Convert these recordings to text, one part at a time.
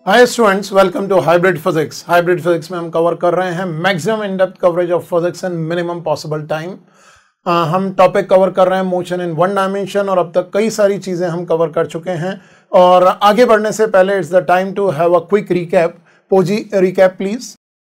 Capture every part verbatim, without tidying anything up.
Hi students, welcome to hybrid physics. Hybrid physics में हम cover कर रहे हैं maximum in depth coverage of physics in minimum possible time. हम topic cover कर रहे हैं मोशन इन वन डायमेंशन और अब तक कई सारी चीजें हम कवर कर चुके हैं। और आगे बढ़ने से पहले it's the time to have a quick recap. Posy recap please.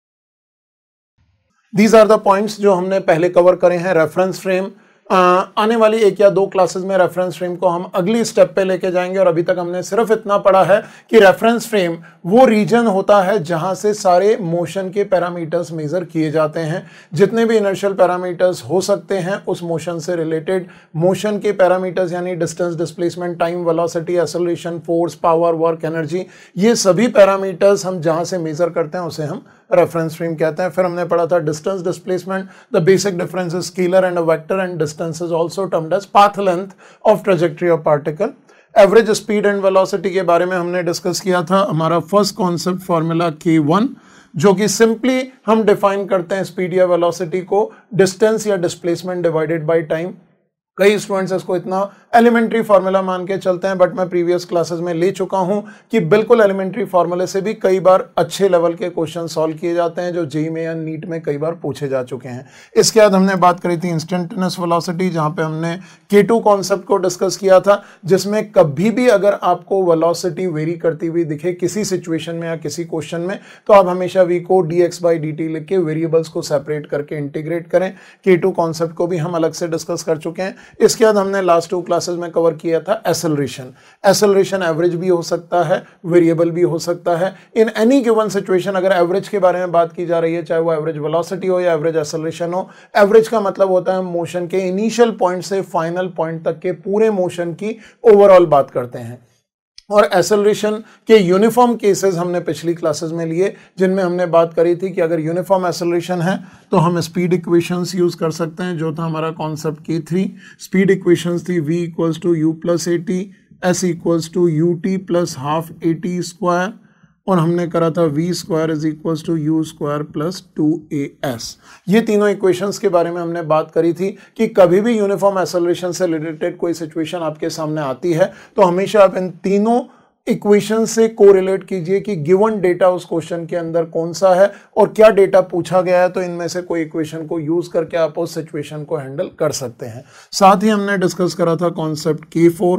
These are the points जो हमने पहले कवर करे हैं। रेफरेंस फ्रेम, आ, आने वाली एक या दो क्लासेस में रेफरेंस फ्रेम को हम अगली स्टेप पे लेके जाएंगे और अभी तक हमने सिर्फ इतना पढ़ा है कि रेफरेंस फ्रेम वो रीजन होता है जहां से सारे मोशन के पैरामीटर्स मेजर किए जाते हैं। जितने भी इनर्शियल पैरामीटर्स हो सकते हैं उस मोशन से रिलेटेड मोशन के पैरामीटर्स यानी distance, displacement, time, velocity, acceleration, force, power, work, energy, ये सभी पैरामीटर्स हम जहां से मेजर करते हैं उसे हम रेफरेंस फ्रेम कहते हैं। फिर हमने पढ़ा था distance, displacement, the basic difference is scalar and a vector and distance is also termed as path length of trajectory of particle. Average speed and velocity के बारे में हमने डिस्कस किया था। हमारा first concept formula K one, जो कि simply हम डिफाइन करते हैं स्पीड या वेलोसिटी को डिस्टेंस या डिस्प्लेसमेंट डिवाइडेड बाय टाइम। कई स्टूडेंट्स इसको इतना एलिमेंट्री फार्मूला मान के चलते हैं, बट मैं प्रीवियस क्लासेस में ले चुका हूं कि बिल्कुल एलिमेंट्री फार्मूले से भी कई बार अच्छे लेवल के क्वेश्चन सॉल्व किए जाते हैं जो जेईई में या नीट में कई बार पूछे जा चुके हैं। इसके बाद हमने बात करी थी इंस्टेंटेनियस वेलोसिटी, जहां पे हमने के टू कॉन्सेप्ट को डिस्कस किया था, जिसमें कभी भी अगर आपको वेलोसिटी वेरी करती हुई दिखे किसी सिचुएशन में या किसी क्वेश्चन में, तो आप हमेशा वी को d x by d t लिख के वेरिएबल्स को सेपरेट करके इंटीग्रेट करें। के टू कॉन्सेप्ट को भी हम अलग से डिस्कस कर चुके हैं। इसके बाद हमने लास्ट टू क्लासेस में कवर किया था एक्सेलरेशन। एक्सेलरेशन एवरेज भी हो सकता है, वेरिएबल भी हो सकता है। इन एनी गिवन सिचुएशन अगर एवरेज के बारे में बात की जा रही है, चाहे वो एवरेज वेलोसिटी हो या एवरेज एक्सेलरेशन हो, एवरेज का मतलब होता है मोशन के इनिशियल पॉइंट से फाइनल पॉइंट तक के पूरे मोशन की ओवरऑल बात करते हैं। और एक्सेलरेशन के यूनिफॉर्म केसेस हमने पिछली क्लासेस में लिए, जिनमें हमने बात करी थी कि अगर यूनिफॉर्म एक्सेलरेशन है तो हम स्पीड इक्वेशंस यूज कर सकते हैं, जो था हमारा concept K three. Speed equations थी v equals to u plus a t, s equals to u t plus half a t square, और हमने करा था v square is equals to u square plus two a s. ये तीनों equations के बारे में हमने बात करी थी कि कभी भी यूनिफॉर्म एक्सेलरेशन से रिलेटेड कोई सिचुएशन आपके सामने आती है तो हमेशा आप इन तीनों इक्वेशन से कोरिलेट कीजिए कि गिवन डेटा उस क्वेश्चन के अंदर कौन सा है और क्या डेटा पूछा गया है, तो इनमें से कोई इक्वेशन को यूज करके आप उस सिचुएशन को हैंडल कर सकते हैं। साथ ही हमने डिस्कस करा था कॉन्सेप्ट के फोर,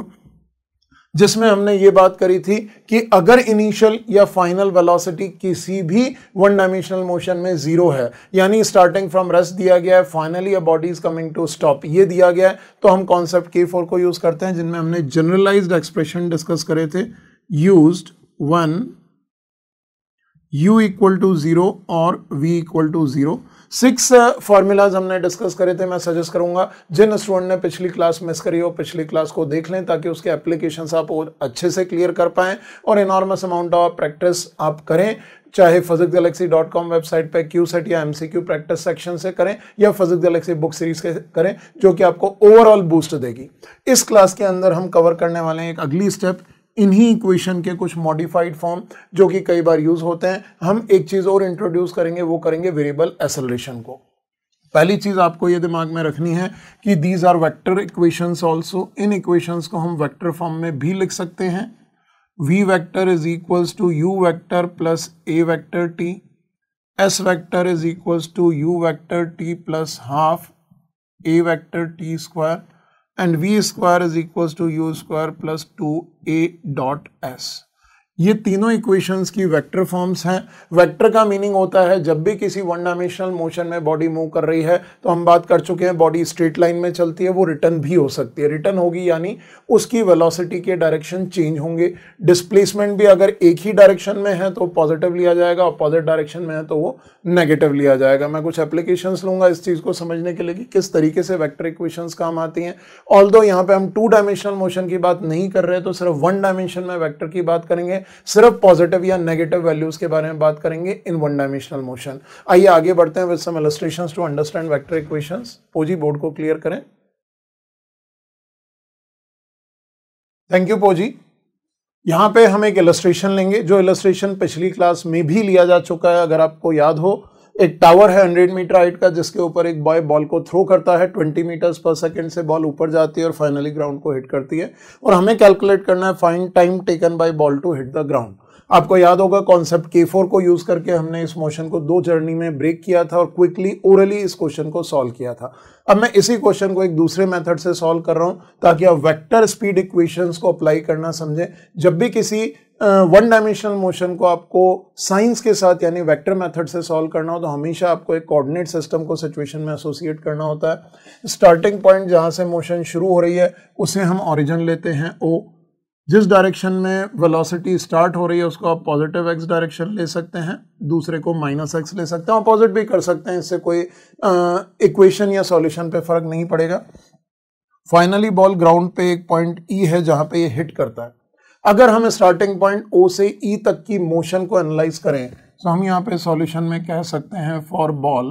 जिसमें हमने ये बात करी थी कि अगर इनिशियल या फाइनल वेलोसिटी किसी भी वन डायमेंशनल मोशन में जीरो है, यानी स्टार्टिंग फ्रॉम रेस्ट दिया गया है, finally a body is coming to stop ये दिया गया है, तो हम कॉन्सेप्ट के फोर को यूज करते हैं, जिनमें हमने जनरलाइज्ड एक्सप्रेशन डिस्कस करे थे। Used one u equal to zero और v equal to zero. Six formulas हमने डिस्कस करे थे। मैं सजेस्ट करूंगा जिन स्टूडेंट ने पिछली क्लास मिस करी हो पिछली क्लास को देख लें, ताकि उसके एप्लीकेशंस आप और अच्छे से क्लियर कर पाएं और इनॉर्मस अमाउंट ऑफ प्रैक्टिस आप करें, चाहे physics galaxy dot com website पे क्यू सेट या एमसीक्यू प्रैक्टिस सेक्शन से करें या फिजिक्स गैलेक्सी बुक सीरीज के करें, जो कि आपको ओवरऑल बूस्ट देगी। इस क्लास के अंदर हम कवर करने वाले हैं एक अगली स्टेप, इन्हीं इक्वेशन के कुछ मॉडिफाइड फॉर्म जो कि कई बार यूज होते हैं। हम एक चीज और इंट्रोड्यूस करेंगे, वो करेंगे वेरिएबल एक्सेलरेशन को। पहली चीज आपको ये दिमाग में रखनी है कि these are vector equations also. इन इक्वेशंस को हम वेक्टर फॉर्म में भी लिख सकते हैं। v vector is equals to u vector plus a vector t, s vector is equals to u vector t plus half a vector t square, and v square is equals to u square plus two a dot s। ये तीनों equations की vector forms हैं। Vector का meaning होता है जब भी किसी वन डायमेंशनल मोशन में बॉडी मूव कर रही है, तो हम बात कर चुके हैं बॉडी स्ट्रेट लाइन में चलती है, वो रिटर्न भी हो सकती है। रिटर्न होगी यानी उसकी वेलोसिटी के डायरेक्शन चेंज होंगे। डिस्प्लेसमेंट भी अगर एक ही डायरेक्शन में है तो पॉजिटिव लिया जाएगा, अपोजिट डायरेक्शन में है तो वो नेगेटिव लिया जाएगा। मैं कुछ एप्लीकेशंस लूंगा इस चीज को समझने के लिए कि किस तरीके से वेक्टर इक्वेशंस काम आती हैं। ऑल्दो यहाँ पे हम टू डायमेंशनल मोशन की बात नहीं कर रहे, तो सिर्फ वन डायमेंशन में वेक्टर की बात करेंगे, सिर्फ पॉजिटिव या नेगेटिव वैल्यूज के बारे में बात करेंगे इन वन डायमेंशनल मोशन। आइए आगे बढ़ते हैं with some illustrations to understand vector equations. Posy board को क्लियर करें। Thank you Posy. यहां पे हम एक इलस्ट्रेशन लेंगे, जो इलस्ट्रेशन पिछली क्लास में भी लिया जा चुका है। अगर आपको याद हो, एक टावर है हंड्रेड मीटर हाइट का जिसके ऊपर एक बॉय बॉल को थ्रो करता है, ट्वेंटी मीटर्स पर सेकंड से बॉल ऊपर जाती है और फाइनली ग्राउंड को हिट करती है, और हमें कैलकुलेट करना है find time taken by ball to hit the ground. आपको याद होगा कॉन्सेप्ट के फोर को यूज करके हमने इस मोशन को दो जर्नी में ब्रेक किया था और क्विकली ओरली इस क्वेश्चन को सॉल्व किया था। अब मैं इसी क्वेश्चन को एक दूसरे मेथड से सॉल्व कर रहा हूं ताकि आप वेक्टर स्पीड इक्वेशंस को अप्लाई करना समझें। जब भी किसी वन डायमेंशनल मोशन को आपको साइंस के साथ यानी वेक्टर मेथड से सॉल्व करना हो तो हमेशा आपको एक कोऑर्डिनेट सिस्टम को सिचुएशन में एसोसिएट करना होता है। स्टार्टिंग पॉइंट जहां से मोशन शुरू हो रही है उसे हम ओरिजिन लेते हैं ओ। जिस डायरेक्शन में वेलोसिटी स्टार्ट हो रही है उसको आप पॉजिटिव एक्स डायरेक्शन ले सकते हैं, दूसरे को माइनस एक्स ले सकते हैं, अपोजिट भी कर सकते हैं, इससे कोई इक्वेशन या सॉल्यूशन पे फर्क नहीं पड़ेगा। फाइनली बॉल ग्राउंड पे एक पॉइंट ई है जहां पे ये हिट करता है। अगर हम स्टार्टिंग पॉइंट ओ से ई तक की मोशन को एनालाइज करें तो हम यहां पे सॉल्यूशन में कह सकते हैं for ball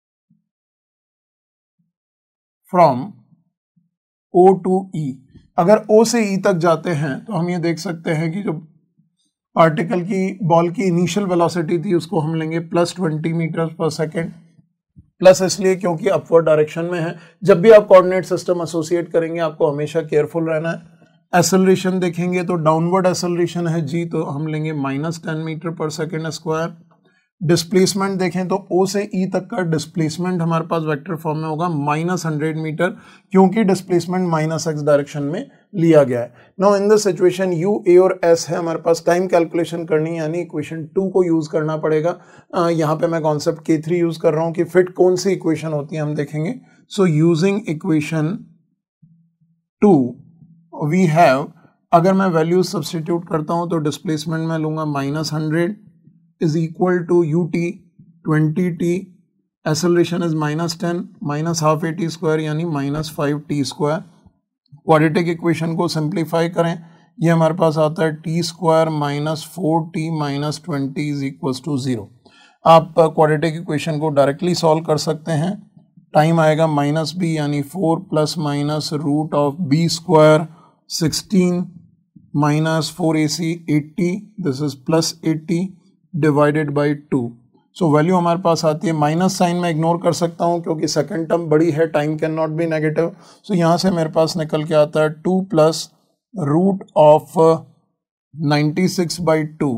from O to E. अगर ओ से ई तक जाते हैं तो हम ये देख सकते हैं कि जो पार्टिकल की बॉल की इनिशियल वेलोसिटी थी उसको हम लेंगे plus twenty metre per second. Plus इसलिए क्योंकि अपवर्ड डायरेक्शन में है। जब भी आप कोऑर्डिनेट सिस्टम एसोसिएट करेंगे आपको हमेशा केयरफुल रहना है। एसेलरेशन देखेंगे तो डाउनवर्ड एसेलरेशन है जी, तो हम लेंगे minus ten metre per second square. Displacement देखें तो ओ से ई तक का डिस्प्लेसमेंट हमारे पास वेक्टर फॉर्म में होगा माइनस हंड्रेड मीटर, क्योंकि डिस्प्लेसमेंट माइनस एक्स डायरेक्शन में लिया गया है। Now in this situation u, a और एस है, हमारे पास टाइम कैलकुलेशन करनी है यानी इक्वेशन टू को यूज करना पड़ेगा। आ, यहाँ पे मैं कॉन्सेप्ट के थ्री यूज कर रहा हूँ कि फिट कौन सी इक्वेशन होती है हम देखेंगे। So using equation two we have, अगर मैं वैल्यूज सब्सटीट्यूट करता हूँ तो डिस्प्लेसमेंट में लूंगा minus hundred is equal to ut twenty t, acceleration is minus ten, minus half at square यानी minus five t square। Quadratic equation को simplify करें, ये हमारे पास आता है t square minus four t minus twenty is equal to zero. आप quadratic equation को डायरेक्टली सॉल्व कर सकते हैं। टाइम आएगा माइनस बी यानी four plus minus root of b square sixteen minus four A c eighty, this is plus eighty divided by two. So value हमारे पास आती है, माइनस साइन में इग्नोर कर सकता हूं क्योंकि सेकंड टर्म बड़ी है, time can not be negative. So यहां से मेरे पास निकल के आता है two plus root of ninety six by two,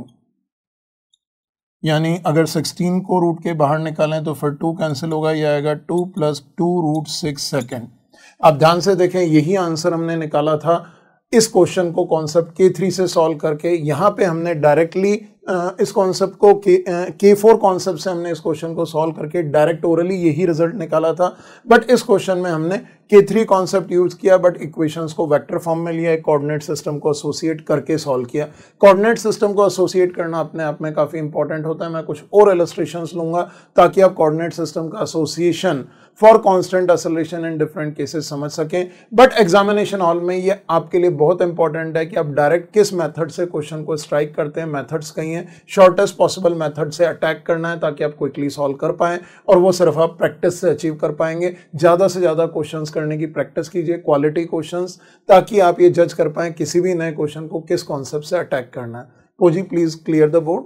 यानी अगर सिक्सटीन को रूट के बाहर निकालें तो फिर टू कैंसिल होगा, यह आएगा two plus two root six second. आप ध्यान से देखें, यही आंसर हमने निकाला था इस क्वेश्चन को कॉन्सेप्ट के थ्री से सॉल्व करके। यहाँ पे हमने डायरेक्टली इस कॉन्सेप्ट को के फोर कॉन्सेप्ट से हमने इस क्वेश्चन को सॉल्व करके डायरेक्ट ओरली यही रिजल्ट निकाला था, बट इस क्वेश्चन में हमने के थ्री कॉन्सेप्ट यूज किया बट इक्वेशंस को वेक्टर फॉर्म में लिया, एक कोऑर्डिनेट सिस्टम को एसोसिएट करके सॉल्व किया। कोऑर्डिनेट सिस्टम को एसोसिएट करना अपने आप में काफी इंपॉर्टेंट होता है। मैं कुछ और इलस्ट्रेशंस लूंगा ताकि आप कोऑर्डिनेट सिस्टम का association for constant acceleration in different cases समझ सकें। बट एग्जामिनेशन हॉल में ये आपके लिए बहुत इंपॉर्टेंट है कि आप डायरेक्ट किस मेथड से क्वेश्चन को स्ट्राइक करते हैं। मेथड्स कई हैं, शॉर्टेस्ट पॉसिबल मेथड से अटैक करना है ताकि आप क्विकली सॉल्व कर पाएं, और वो सिर्फ आप प्रैक्टिस से अचीव कर पाएंगे। ज्यादा से ज्यादा क्वेश्चंस करने की प्रैक्टिस कीजिए, क्वालिटी क्वेश्चंस, ताकि आप ये जज कर पाएं किसी भी नए क्वेश्चन को किस कॉन्सेप्ट से अटैक करना है। पोजी please clear the board.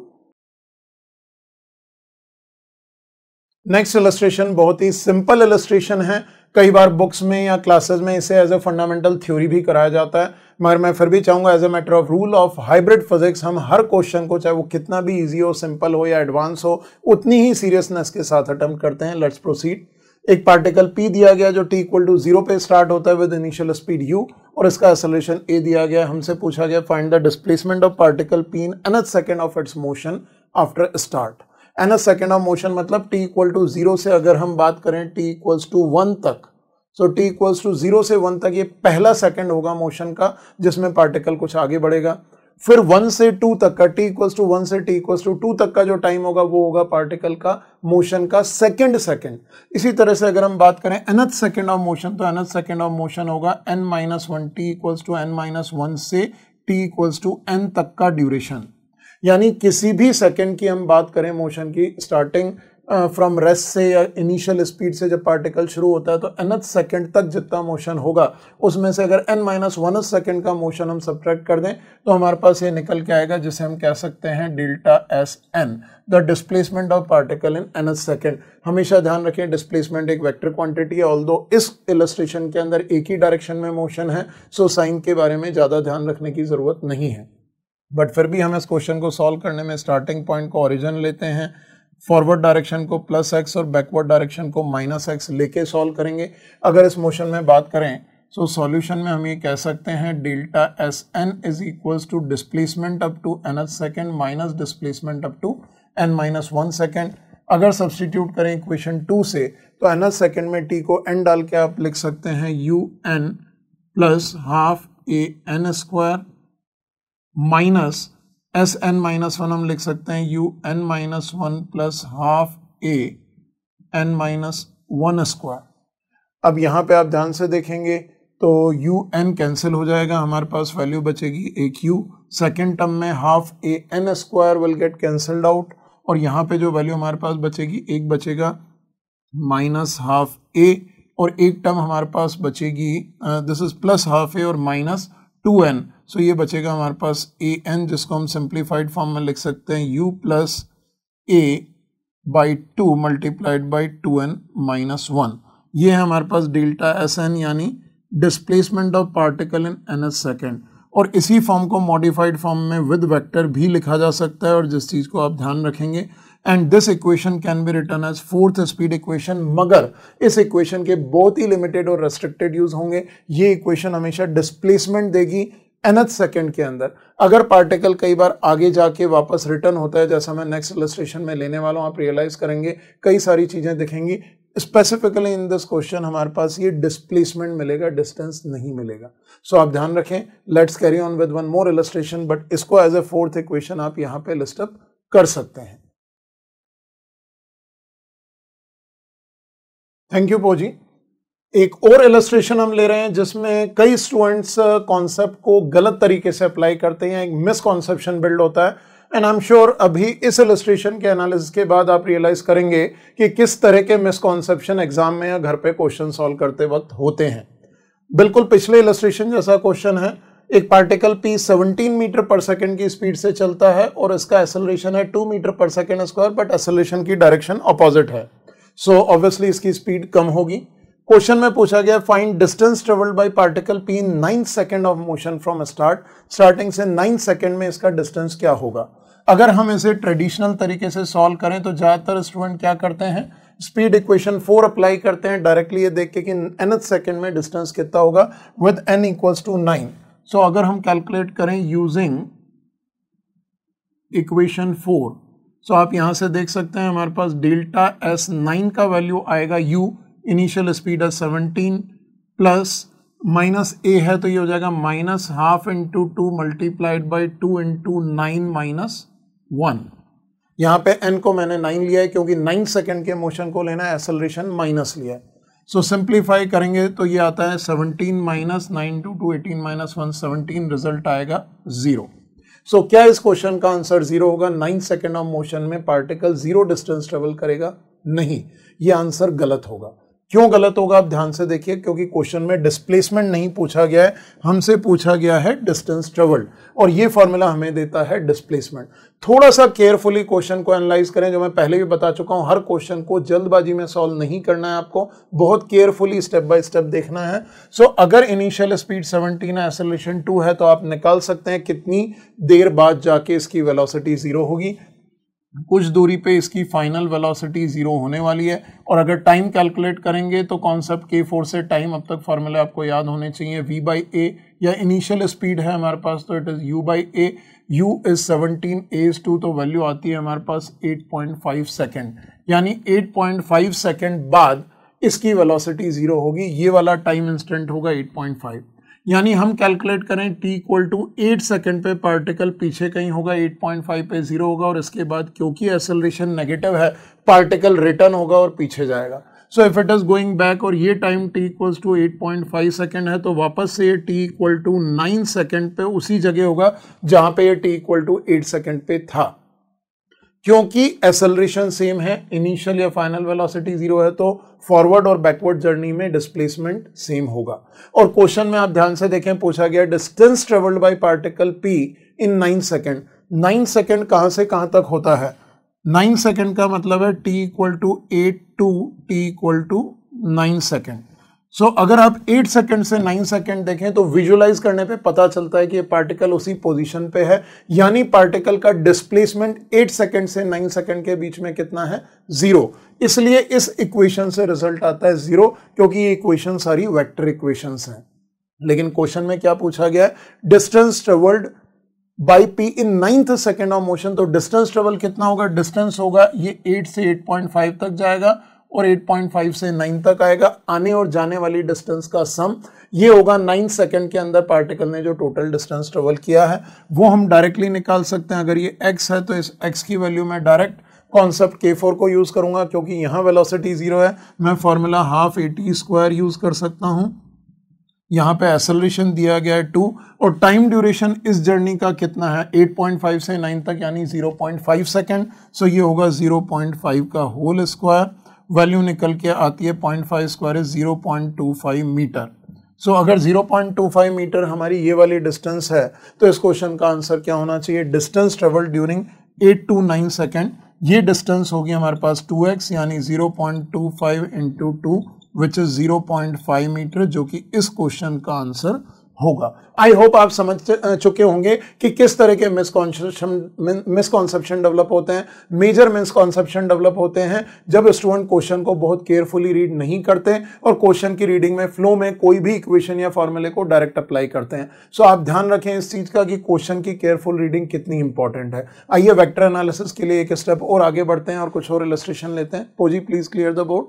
Next illustration बहुत ही सिंपल इलस्ट्रेशन है। कई बार बुक्स में या क्लासेस में इसे एज ए फंडामेंटल थ्योरी भी कराया जाता है, मगर मैं फिर भी चाहूंगा as a matter of rule of hybrid physics हम हर क्वेश्चन को, चाहे वो कितना भी इजी हो, सिंपल हो या एडवांस हो, उतनी ही सीरियसनेस के साथ अटेम्प्ट करते हैं। Let's proceed. एक पार्टिकल P दिया गया जो T इक्वल टू जीरो पे स्टार्ट होता है विद इनिशियल स्पीड u, और इसका एक्सेलरेशन a दिया गया। हमसे पूछा गया find the displacement of particle P in nth second of its motion after start. nth second of motion मतलब t इक्वल टू जीरो से अगर हम बात करें t इक्वल्स टू वन तक, so t equals to zero से one तक ये पहला सेकंड होगा मोशन का जिसमें पार्टिकल कुछ आगे बढ़ेगा। फिर वन से टू तक का, t इक्वल्स टू वन से t इक्वल्स टू टू तक का जो टाइम होगा वो होगा पार्टिकल का मोशन का सेकंड सेकंड। इसी तरह से अगर हम बात करें nth सेकंड ऑफ मोशन, तो nth सेकंड ऑफ मोशन होगा n minus one, t equals to n minus one से t इक्वल्स टू n तक का ड्यूरेशन। यानी किसी भी सेकंड की हम बात करें मोशन की, स्टार्टिंग फ्रॉम रेस्ट से या इनिशियल स्पीड से जब पार्टिकल शुरू होता है तो nth सेकंड तक जितना मोशन होगा उसमें से अगर n माइनस वन सेकंड का मोशन हम सब्ट्रैक्ट कर दें तो हमारे पास ये निकल के आएगा जिसे हम कह सकते हैं delta s n, the displacement of particle in nth second. हमेशा ध्यान रखें डिस्प्लेसमेंट एक वेक्टर क्वांटिटी है, ऑल्दो इस इलस्ट्रेशन के अंदर एक ही डायरेक्शन में मोशन है, सो साइन के बारे में ज़्यादा ध्यान रखने की ज़रूरत नहीं है। बट फिर भी हम इस क्वेश्चन को सॉल्व करने में स्टार्टिंग पॉइंट को ओरिजिन लेते हैं, फॉरवर्ड डायरेक्शन को प्लस एक्स और बैकवर्ड डायरेक्शन को माइनस एक्स लेके सॉल्व करेंगे। अगर इस मोशन में बात करें तो सॉल्यूशन में हम ये कह सकते हैं delta s n is equals to displacement up to nth second minus displacement up to n minus one second. अगर सब्सटीट्यूट करें इक्वेशन टू से तो nth सेकेंड में t को n डाल के आप लिख सकते हैं u n plus half a n square minus s n minus one हम लिख सकते हैं u n minus one plus half a n minus one square. अब यहाँ पे आप ध्यान से देखेंगे तो यू एन कैंसिल हो जाएगा, हमारे पास वैल्यू बचेगी एक यू। सेकेंड टर्म में half a n square will get cancelled out और यहाँ पे जो वैल्यू हमारे पास बचेगी एक बचेगा माइनस हाफ ए और एक टर्म हमारे पास बचेगी this is plus half a और माइनस टू एन। सो ये बचेगा हमारे पास ए एन जिसको हम सिंप्लीफाइड फॉर्म में लिख सकते हैं u plus a by two multiplied by two n minus one. ये है हमारे पास डेल्टा एस एन यानी displacement of particle in nth second. और इसी फॉर्म को मॉडिफाइड फॉर्म में विद वेक्टर भी लिखा जा सकता है और जिस चीज़ को आप ध्यान रखेंगे and this equation can be written as fourth speed equation, मगर इस इक्वेशन के बहुत ही लिमिटेड और रेस्ट्रिक्टेड यूज होंगे। ये इक्वेशन हमेशा डिस्प्लेसमेंट देगी nth सेकेंड के अंदर। अगर पार्टिकल कई बार आगे जाके वापस रिटर्न होता है जैसा मैं नेक्स्ट इलस्ट्रेशन में लेने वाला हूँ, आप रियलाइज करेंगे कई सारी चीजें दिखेंगी। स्पेसिफिकली इन दिस क्वेश्चन हमारे पास ये डिस्प्लेसमेंट मिलेगा, डिस्टेंस नहीं मिलेगा। सो so, आप ध्यान रखें। Let's carry on with one more illustration, but इसको एज ए फोर्थ इक्वेशन आप यहाँ पे लिस्ट अप कर सकते हैं। थैंक यू पोजी। एक और इलस्ट्रेशन हम ले रहे हैं जिसमें कई स्टूडेंट्स कॉन्सेप्ट को गलत तरीके से अप्लाई करते हैं, एक मिसकॉन्सेप्शन बिल्ड होता है एंड आई एम श्योर अभी इस इलस्ट्रेशन के एनालिसिस के बाद आप रियलाइज करेंगे कि किस तरह के मिसकॉन्सेप्शन एग्जाम में या घर पे क्वेश्चन सॉल्व करते वक्त होते हैं। बिल्कुल पिछले इलस्ट्रेशन जैसा क्वेश्चन है। एक particle P seventeen metre per second की स्पीड से चलता है और इसका एक्सेलरेशन है two metre per second square, but acceleration की डायरेक्शन अपोजिट है। सो ऑब्वियसली इसकी स्पीड कम होगी। क्वेश्चन में पूछा गया find distance travelled by particle P in ninth second of motion from start. Starting से नाइन्थ सेकंड में इसका डिस्टेंस क्या होगा। अगर हम इसे ट्रेडिशनल तरीके से सॉल्व करें तो ज्यादातर स्टूडेंट क्या करते हैं, स्पीड इक्वेशन फोर अप्लाई करते हैं डायरेक्टली ये देख के कि nth सेकंड में डिस्टेंस कितना होगा with n equals to nine. So अगर हम कैलकुलेट करें यूजिंग इक्वेशन फोर, सो आप यहां से देख सकते हैं हमारे पास डेल्टा एस नाइन का वैल्यू आएगा u, इनिशियल स्पीड है सेवनटीन प्लस माइनस ए है तो ये हो जाएगा minus half into two multiplied by two into nine minus one. यहाँ पे n को मैंने नाइन लिया है क्योंकि नाइन सेकेंड के मोशन को लेना है, एक्सेलरेशन माइनस लिया है। सो सिंप्लीफाई करेंगे तो ये आता है seventeen minus nine two two eighteen minus one seventeen, result आएगा जीरो। सो so, क्या इस क्वेश्चन का आंसर जीरो होगा। नाइन सेकेंड ऑफ मोशन में पार्टिकल जीरो डिस्टेंस ट्रेवल करेगा? नहीं, ये आंसर गलत होगा। क्यों गलत होगा आप ध्यान से देखिए, क्योंकि क्वेश्चन में डिस्प्लेसमेंट नहीं पूछा गया है, हमसे पूछा गया है डिस्टेंस ट्रेवल्ड और ये फॉर्मूला हमें देता है डिस्प्लेसमेंट। थोड़ा सा केयरफुली क्वेश्चन को एनालाइज करें, जो मैं पहले भी बता चुका हूं, हर क्वेश्चन को जल्दबाजी में सॉल्व नहीं करना है, आपको बहुत केयरफुली स्टेप बाय स्टेप देखना है। सो so, अगर इनिशियल स्पीड सेवनटीन है, एक्सेलरेशन टू है, तो आप निकाल सकते हैं कितनी देर बाद जाके इसकी वेलोसिटी जीरो होगी। कुछ दूरी पे इसकी फाइनल वेलोसिटी जीरो होने वाली है। और अगर टाइम कैलकुलेट करेंगे तो कॉन्सेप्ट के फोर से टाइम अब तक फॉर्मूला आपको याद होने चाहिए, v बाई ए या इनिशियल स्पीड है हमारे पास तो it is u by a, u is seventeen, a is two, तो वैल्यू आती है हमारे पास एट पॉइंट फाइव सेकेंड, यानी एट पॉइंट फाइव सेकेंड बाद इसकी वेलोसिटी जीरो होगी। ये वाला टाइम इंस्टेंट होगा एट पॉइंट फाइव, यानी हम कैलकुलेट करें t equal to eight second पे पार्टिकल पीछे कहीं होगा, एट पॉइंट फाइव पे जीरो होगा और इसके बाद क्योंकि एक्सेलरेशन नेगेटिव है पार्टिकल रिटर्न होगा और पीछे जाएगा। So if it is going back और ये time t equals to eight point five second है तो वापस से ये t equal to nine second पे उसी जगह होगा जहां पे ये t equal to eight second पे था। क्योंकि एक्सेलरेशन सेम है, इनिशियल या फाइनल वेलोसिटी जीरो है, तो फॉरवर्ड और बैकवर्ड जर्नी में डिस्प्लेसमेंट सेम होगा। और क्वेश्चन में आप ध्यान से देखें, पूछा गया distance travelled by particle P in nine second. Nine second कहां से कहां तक होता है? नाइन सेकेंड का मतलब है t equal to eight to t equal to nine second. So अगर आप एट सेकेंड से नाइन सेकेंड देखें तो विजुलाइज करने पे पता चलता है कि ये पार्टिकल उसी पोजीशन पे है, यानी पार्टिकल का डिस्प्लेसमेंट एट सेकेंड से नाइन सेकेंड के बीच में कितना है? जीरो। इसलिए इस इक्वेशन से रिजल्ट आता है जीरो, क्योंकि ये इक्वेशन सारी वेक्टर इक्वेशंस हैं। लेकिन क्वेश्चन में क्या पूछा गया है? Distance travelled by P in ninth second of motion. तो डिस्टेंस ट्रेवल कितना होगा? डिस्टेंस होगा ये एट से एट पॉइंट फाइव तक जाएगा और एट पॉइंट फाइव से नाइन तक आएगा। आने और जाने वाली डिस्टेंस का सम ये होगा नाइन सेकेंड के अंदर पार्टिकल ने जो टोटल डिस्टेंस ट्रेवल किया है वो हम डायरेक्टली निकाल सकते हैं। अगर ये x है तो इस x की वैल्यू में डायरेक्ट कॉन्सेप्ट के फोर को यूज करूंगा, क्योंकि यहां वेलोसिटी जीरो है। मैं formula half a t square use कर सकता हूं। यहाँ पे एक्सेलरेशन दिया गया है टू और टाइम ड्यूरेशन इस जर्नी का कितना है? एट पॉइंट फाइव से नाइन तक, यानी zero point five second. So ये होगा जीरो पॉइंट फाइव का होल स्क्वायर। वैल्यू निकल के आती है point five square is zero point two five metre. So अगर zero point two five metre हमारी ये वाली डिस्टेंस है तो इस क्वेश्चन का आंसर क्या होना चाहिए? Distance travel during eight to nine second. ये डिस्टेंस होगी हमारे पास टू एक्स, यानी zero point two five into two which is zero point five metre, जो कि इस क्वेश्चन का आंसर होगा। आई होप आप समझ चुके होंगे कि किस तरह के मिसकॉन्सेप्शन मिसकॉन्सेप्शन डेवलप होते हैं। मेजर मिसकॉन्सेप्शन डेवलप होते हैं जब स्टूडेंट क्वेश्चन को बहुत केयरफुली रीड नहीं करते और क्वेश्चन की रीडिंग में फ्लो में कोई भी इक्वेशन या फॉर्मूले को डायरेक्ट अप्लाई करते हैं। सो so, आप ध्यान रखें इस चीज का कि क्वेश्चन की केयरफुल रीडिंग कितनी इंपॉर्टेंट है। आइए वेक्टर एनालिसिस के लिए एक स्टेप और आगे बढ़ते हैं और कुछ और इलस्ट्रेशन लेते हैं। पोजी प्लीज क्लियर द बोर्ड।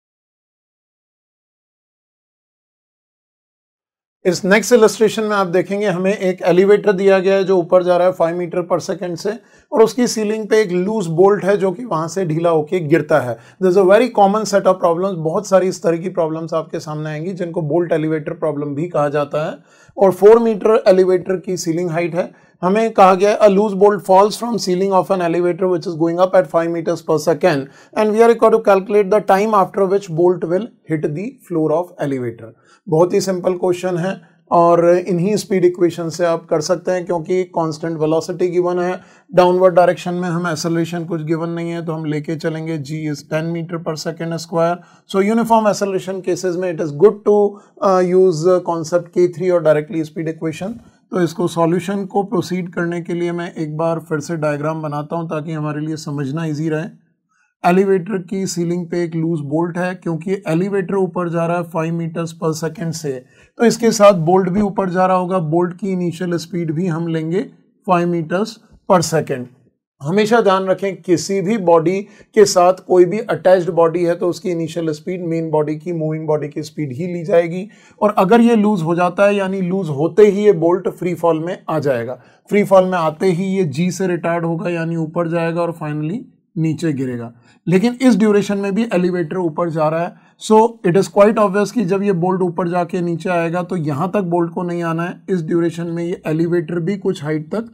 इस नेक्स्ट इलस्ट्रेशन में आप देखेंगे हमें एक एलिवेटर दिया गया है जो ऊपर जा रहा है फाइव मीटर पर सेकंड से, और उसकी सीलिंग पे एक लूज बोल्ट है जो कि वहां से ढीला होके गिरता है। This is a very common set of problems. बहुत सारी इस तरह की प्रॉब्लम्स आपके सामने आएंगी जिनको बोल्ट एलिवेटर प्रॉब्लम भी कहा जाता है। और फोर मीटर एलिवेटर की सीलिंग हाइट है। हमें कहा गया a loose bolt falls from ceiling of an elevator which is going up at five metres per second and we are required to calculate the time after which bolt will hit the floor of elevator. बहुत ही simple question है और इन्हीं speed equation से आप कर सकते हैं, क्योंकि कांस्टेंट वेलोसिटी गिवन है, डाउनवर्ड डायरेक्शन में हम एक्सेलरेशन कुछ गिवन नहीं है तो हम लेके चलेंगे g is ten metre per second square. So uniform acceleration cases में it is good to use concept K three और डायरेक्टली स्पीड इक्वेशन। तो इसको सॉल्यूशन को प्रोसीड करने के लिए मैं एक बार फिर से डायग्राम बनाता हूं ताकि हमारे लिए समझना इजी रहे। एलिवेटर की सीलिंग पे एक लूज बोल्ट है, क्योंकि एलिवेटर ऊपर जा रहा है फाइव मीटर्स पर सेकंड से, तो इसके साथ बोल्ट भी ऊपर जा रहा होगा। बोल्ट की इनिशियल स्पीड भी हम लेंगे फाइव मीटर्स पर सेकंड। हमेशा ध्यान रखें किसी भी बॉडी के साथ कोई भी अटैच्ड बॉडी है तो उसकी इनिशियल स्पीड मेन बॉडी की मूविंग बॉडी की स्पीड ही ली जाएगी। और अगर ये लूज हो जाता है यानी लूज होते ही ये बोल्ट फ्री फॉल में आ जाएगा। फ्री फॉल में आते ही ये जी से रिटार्ड होगा यानी ऊपर जाएगा और फाइनली नीचे गिरेगा। लेकिन इस ड्यूरेशन में भी एलिवेटर ऊपर जा रहा है, so it is quite obvious कि जब ये बोल्ट ऊपर जाके नीचे आएगा तो यहां तक बोल्ट को नहीं आना है। इस ड्यूरेशन में ये एलिवेटर भी कुछ हाइट तक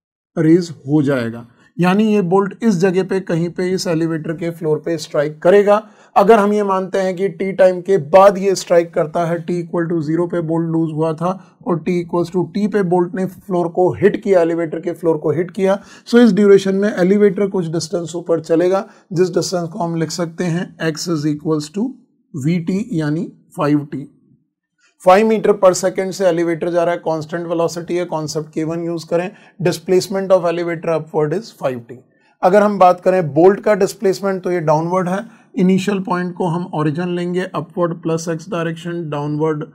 रेज हो जाएगा, यानी ये बोल्ट इस जगह पे कहीं पे इस एलिवेटर के फ्लोर पे स्ट्राइक करेगा। अगर हम ये मानते हैं कि टी टाइम के बाद ये स्ट्राइक करता है, टी इक्वल टू जीरो पे बोल्ट लूज हुआ था और टी इक्वल टू टी पे बोल्ट ने फ्लोर को हिट किया, एलिवेटर के फ्लोर को हिट किया, सो इस ड्यूरेशन में एलिवेटर कुछ डिस्टेंस ऊपर चलेगा, जिस डिस्टेंस को हम लिख सकते हैं x is equals to v t यानी five t. Five metre per second से एलिवेटर जा रहा है, कांस्टेंट वेलोसिटी है, कॉन्सेप्ट के वन यूज करें। Displacement of elevator upward is five t. अगर हम बात करें बोल्ट का डिस्प्लेसमेंट तो ये डाउनवर्ड है। इनिशियल पॉइंट को हम ओरिजिन लेंगे, upward plus x direction, downward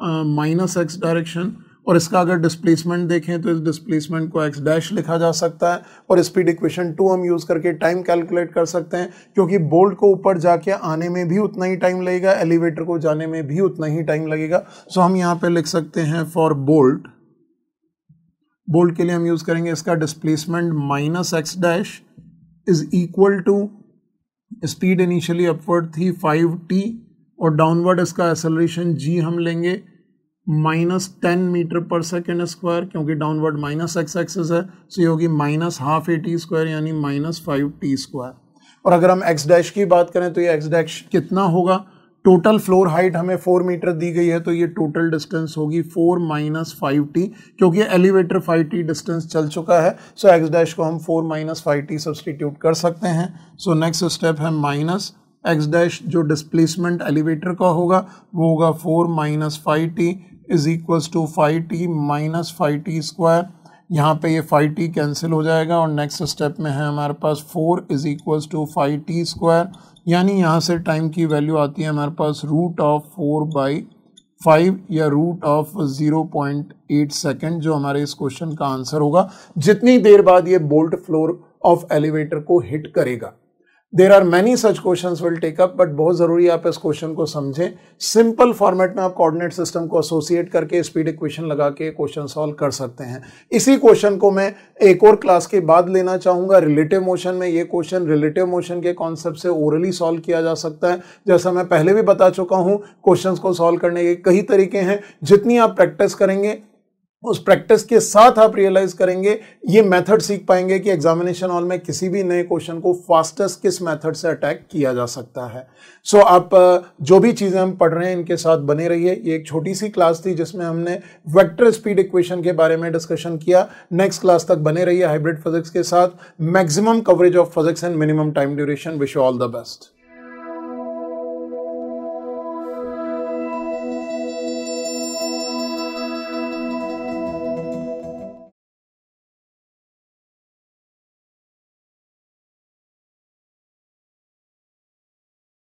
minus x direction, और इसका अगर डिस्प्लेसमेंट देखें तो इस डिस्प्लेसमेंट को एक्स डैश लिखा जा सकता है। और स्पीड इक्वेशन टू हम यूज करके टाइम कैलकुलेट कर सकते हैं, क्योंकि बोल्ट को ऊपर जाके आने में भी उतना ही टाइम लगेगा, एलिवेटर को जाने में भी उतना ही टाइम लगेगा। सो हम यहाँ पे लिख सकते हैं फॉर बोल्ट, बोल्ट के लिए हम यूज करेंगे इसका displacement minus x dash is equal to speed initially upward थी फाइव टी और डाउनवर्ड इसका एक्सेलरेशन जी हम लेंगे minus ten metre per second square, क्योंकि डाउनवर्ड माइनस एक्स एक्सिस है, सो ये होगी minus half a t square यानी माइनस फाइव टी स्क्वायर। और अगर हम एक्स डैश की बात करें तो ये एक्स डैश कितना होगा, टोटल फ्लोर हाइट हमें फोर मीटर दी गई है, तो ये टोटल डिस्टेंस होगी फोर माइनस फाइव टी, क्योंकि एलिवेटर फाइव टी डिस्टेंस चल चुका है। सो एक्स डैश को हम four minus five t substitute कर सकते हैं। सो नेक्स्ट स्टेप है माइनस एक्स डैश, जो डिस्प्लेसमेंट एलिवेटर का होगा वो होगा four minus five t is equals to five t minus five t square. यहाँ पे ये फाइव टी कैंसिल हो जाएगा और नेक्स्ट स्टेप में है हमारे पास four is equals to five t square, यानी यहाँ से टाइम की वैल्यू आती है हमारे पास root of four by five या root of zero point eight second, जो हमारे इस क्वेश्चन का आंसर होगा, जितनी देर बाद ये बोल्ट फ्लोर ऑफ एलिवेटर को हिट करेगा। There are many such questions will take up, but बहुत जरूरी है आप इस क्वेश्चन को समझें। सिंपल फॉर्मेट में आप कोऑर्डिनेट सिस्टम को एसोसिएट करके स्पीड इक्वेशन लगा के क्वेश्चन सॉल्व कर सकते हैं। इसी क्वेश्चन को मैं एक और क्लास के बाद लेना चाहूंगा रिलेटिव मोशन में। ये क्वेश्चन रिलेटिव मोशन के कॉन्सेप्ट से ओरली सॉल्व किया जा सकता है। जैसा मैं पहले भी बता चुका हूं, क्वेश्चंस को सॉल्व करने के कई तरीके हैं। जितनी आप प्रैक्टिस करेंगे उस प्रैक्टिस के साथ आप रियलाइज करेंगे, ये मेथड सीख पाएंगे कि एग्जामिनेशन हॉल में किसी भी नए क्वेश्चन को फास्टेस्ट किस मेथड से अटैक किया जा सकता है। सो so, आप जो भी चीजें हम पढ़ रहे हैं इनके साथ बने रहिए। ये एक छोटी सी क्लास थी जिसमें हमने वेक्टर स्पीड इक्वेशन के बारे में डिस्कशन किया। नेक्स्ट क्लास तक बने रहिए हाइब्रिड फिजिक्स के साथ। Maximum coverage of physics and minimum time duration. Wish you all the best.